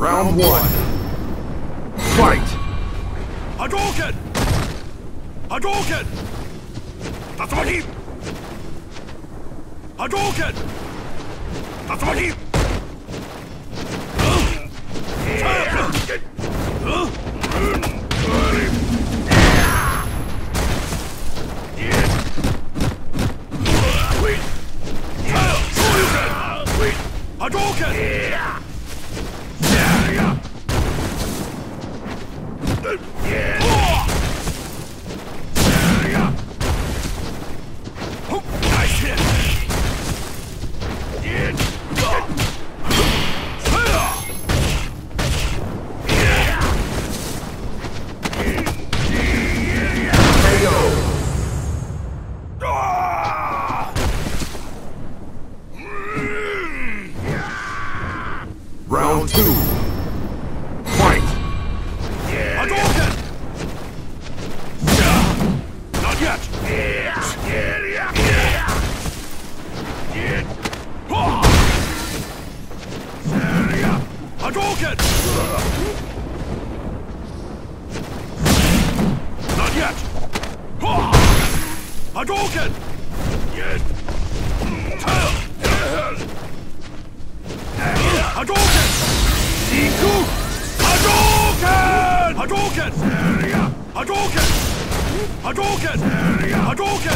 Round one. Fight! Hadouken! Hadouken! Tatsumaki! Hadouken! Tatsumaki! Hadouken! Nice hit! Round two. Fight! Hadouken! Not yet! Hadouken! Not yet! Hadouken! Hadouken! Iku! Hadouken! Hadouken! Hadouken! Hadouken! Hadouken!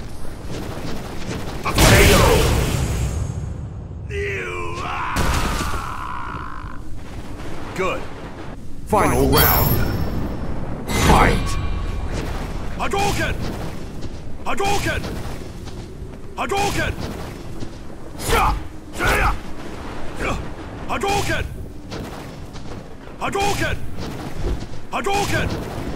Good. Final round. Fight! Hadouken! Hadouken! Hadouken! Hadouken! Hadouken! Hadouken!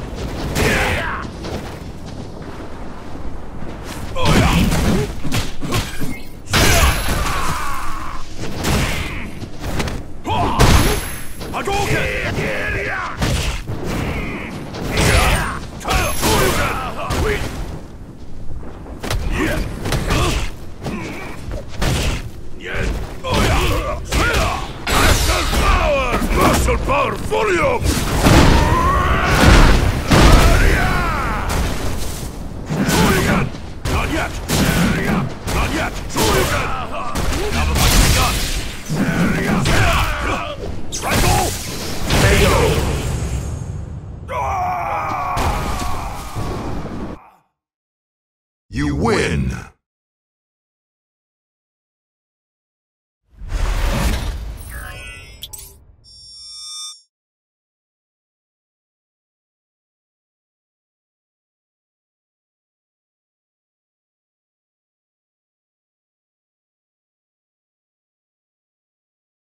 Muscle power volume! Not yet! Not yet! Now the fight's begun! Strike! You win!